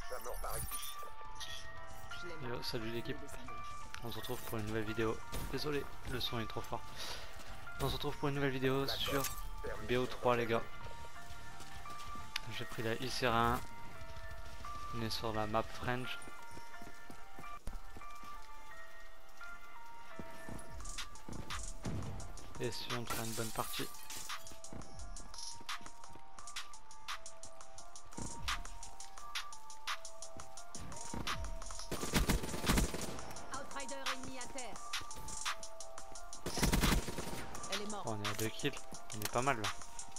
Yo, salut l'équipe, on se retrouve pour une nouvelle vidéo. Désolé, le son est trop fort. On se retrouve pour une nouvelle vidéo sur BO3 les gars. J'ai pris la ICR1. On est sur la map French. Et essayons de faire une bonne partie. Oh, on est à 2 kills, on est pas mal là.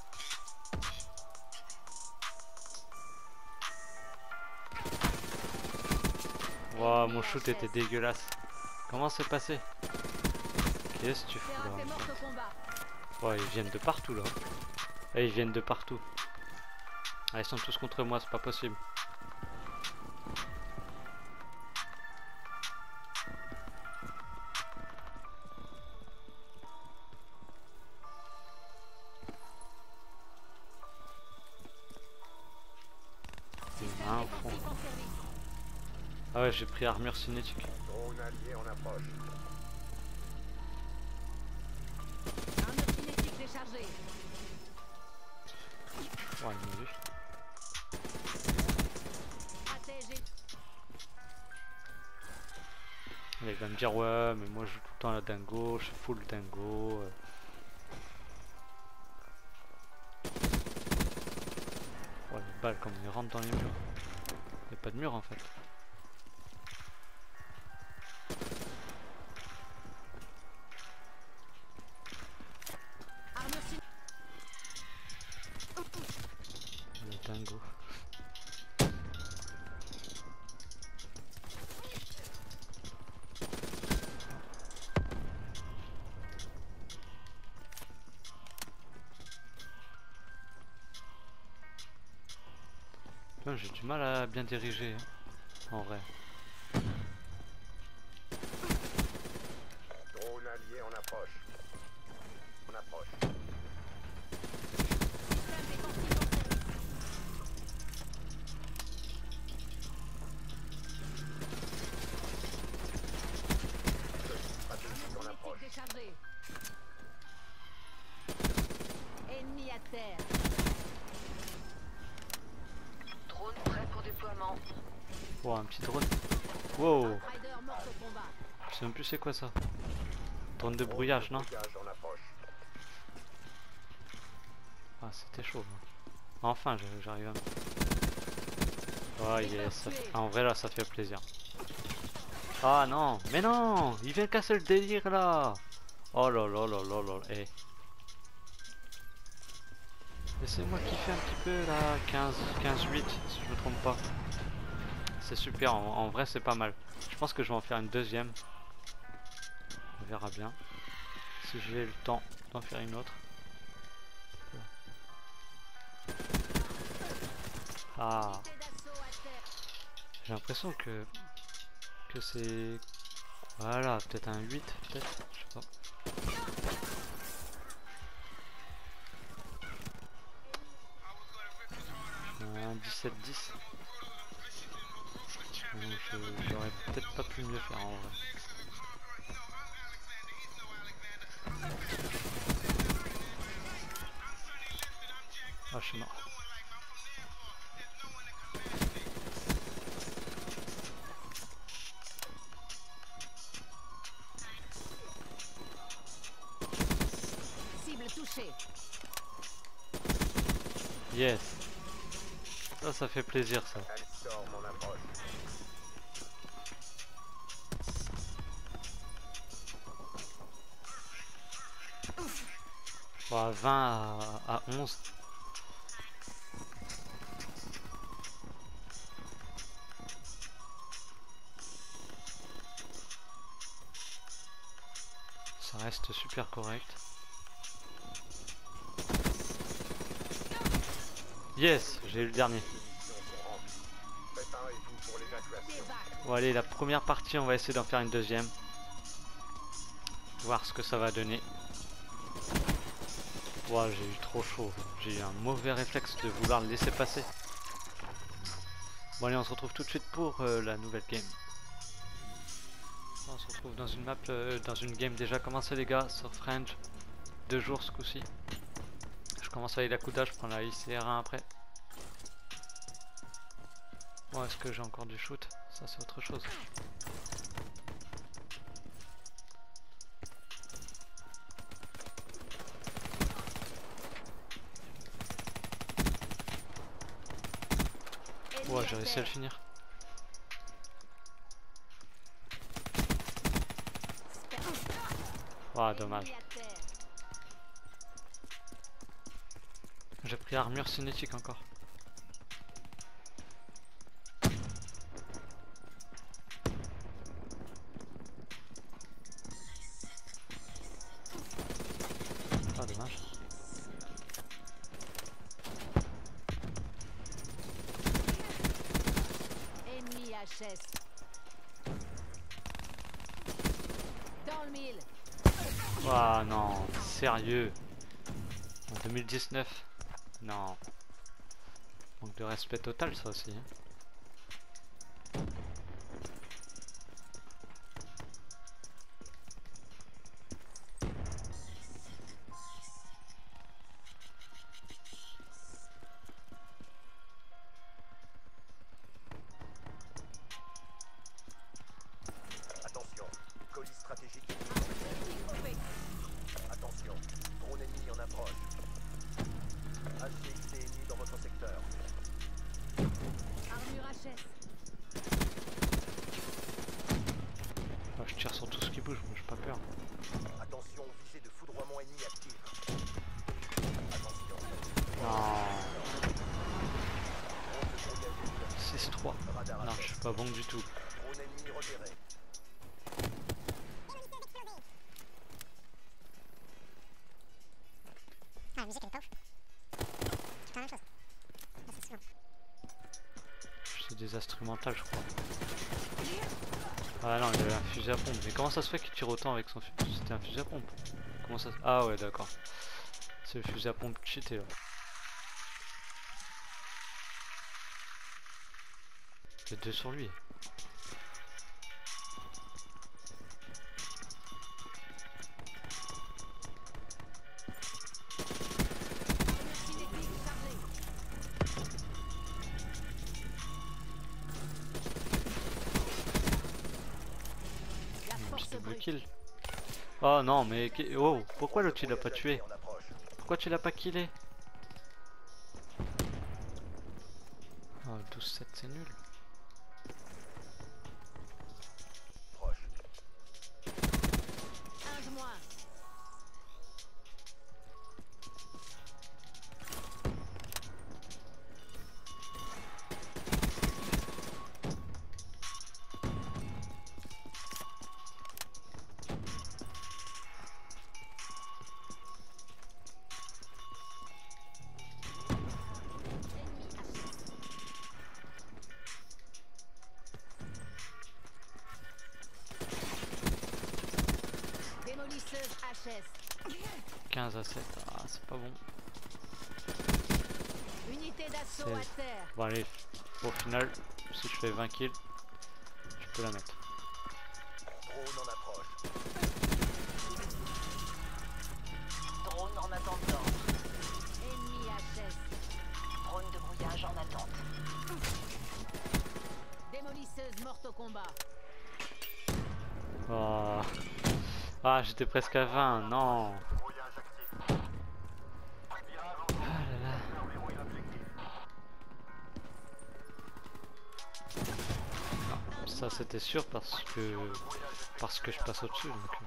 Wow, mon shoot était dégueulasse. Comment c'est passé? Qu'est-ce que tu fous là? Ouais, ils viennent de partout là. Et ils viennent de partout. Ah, ils sont tous contre moi, c'est pas possible. Il y en a un au fond. Ah ouais, j'ai pris armure cinétique. Drone allié en approche. Armure cinétique déchargée. Ouais, il m'a vu. Stratège. Il va me dire ouais, mais moi je joue tout le temps à la dingo, je suis full dingo. Oh les balles comme ils rentrent dans les murs. Il n'y a pas de mur en fait. Armure cinétique. Le dingo. J'ai du mal à bien diriger hein, en vrai. Drone allié en approche. En approche. Stratégie en approche. Déchargée. Ennemi à terre. Drone prêt pour déploiement. Oh, un petit drone. Wow, Rider mort au combat. je sais même plus c'est quoi ça. Drone de brouillage, non? Brouillage en approche. Ah, c'était chaud. Hein. Enfin, j'arrive à me... Oh yes, ça fait... en vrai là ça fait plaisir. Ah non, mais non, il vient casser le délire là. Oh là là là là là, eh. Laissez-moi kiffer un petit peu là, 15-8 si je me trompe pas. C'est super, en vrai c'est pas mal. Je pense que je vais en faire une deuxième. On verra bien. Si j'ai le temps d'en faire une autre. Ah, j'ai l'impression que c'est... Voilà, peut-être un 8, peut-être, je sais pas. Un 17-10. J'aurais peut-être pas pu mieux faire en vrai. Ah, je suis mort. Cible touchée. Yes. Ça fait plaisir ça. Storm en approche. Bon, 20 à 11. Ça reste super correct. Yes, j'ai eu le dernier. Préparez-vous pour l'évacuation. Bon allez, la première partie, on va essayer d'en faire une deuxième. Voir ce que ça va donner. Wow, j'ai eu trop chaud. J'ai eu un mauvais réflexe de vouloir le laisser passer. Bon allez, on se retrouve tout de suite pour la nouvelle game. On se retrouve dans une map, dans une game déjà commencée les gars, sur Fringe. 2 jours ce coup-ci. Je commence avec la Kuda, je prends la ICR1 après. Bon, est-ce que j'ai encore du shoot? Ça c'est autre chose. Ouais, j'ai réussi à le finir. Ah, dommage. J'ai pris armure cinétique encore. Ah, dommage. Ennemi HS. Dans le mille. Ah non, sérieux. En 2019. Non. Manque de respect total ça aussi. Hein. Attention, colis stratégique. Attention, drone ennemi en approche. HCXD ennemi dans votre secteur. Armure HS. Ah, je tire sur tout ce qui bouge, moi j'ai pas peur. Attention, visée de foudroiement ennemi active. Attention. Non. Drone 6-3. radar Non, HS. je suis pas bon du tout. Drone ennemi repéré. Ah, la musique elle est pas ouf. C'est la même chose. Ah, c'est souvent. C'est des instrumentales, je crois. Ah non, il avait un fusil à pompe. Mais comment ça se fait qu'il tire autant avec son fusil? C'était un fusil à pompe. Comment ça... Ah ouais, d'accord. C'est le fusil à pompe cheaté là. C'est 2 sur lui. Petit double kill. Oh non, mais... Oh, pourquoi l'autre il l'a pas tué? En approche. Pourquoi tu l'as pas killé? Oh, 12-7 c'est nul. Proche. Un de moins. Démolisseuse HS. 15 à 7. Ah, c'est pas bon. Unité d'assaut à 16. terre. Bon allez, au final, si je fais 20 kills, je peux la mettre. Drone en approche. Drone en attente d'ordre. Ennemi HS. Drone de brouillage en attente. Démolisseuse morte au combat. Oh. Ah, j'étais presque à 20, non. Ah là là. Non, ça c'était sûr parce que je passe au-dessus.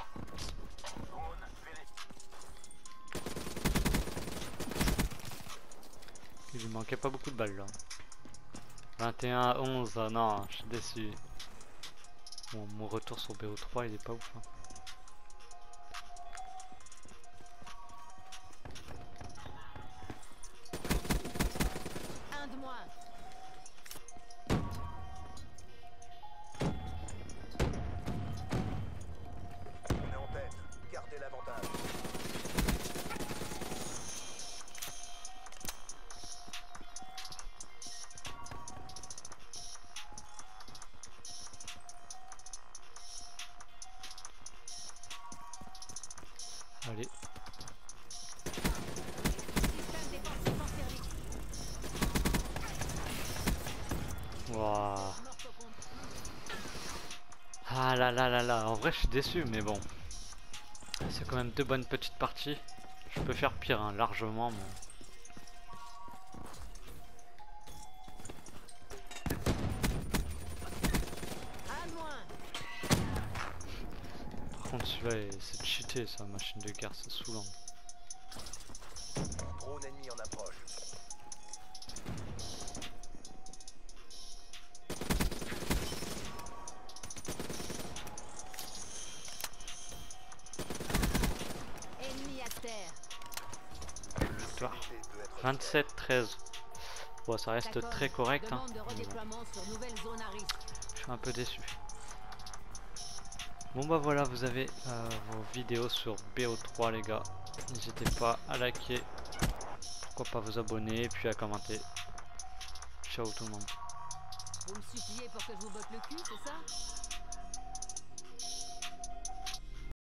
Il lui manquait pas beaucoup de balles là. 21 à 11, ah non, je suis déçu. Bon, mon retour sur BO3 il est pas ouf. Hein. Un de moins. On est en tête. Gardez l'avantage. Allez. Système défensif en service. Wouah. Morte au combat. Ah là là là là, en vrai je suis déçu mais bon. C'est quand même deux bonnes petites parties. Je peux faire pire hein, largement mais... Un de moins. Par contre celui-là c'est cheaté ça, machine de guerre, c'est saoulant. Drone ennemi en approche. Ennemi à terre. Victoire. L'unité peut être 27-13. Bon ça reste D'accord. très correct hein. Demande de Mais bon, redéploiement sur nouvelle zone à risque. je suis un peu déçu. Bon bah voilà, vous avez vos vidéos sur BO3 les gars. N'hésitez pas à liker, pourquoi pas vous abonner et puis à commenter. Ciao tout le monde. Vous me suppliez pour que je vous botte le cul, c'est ça?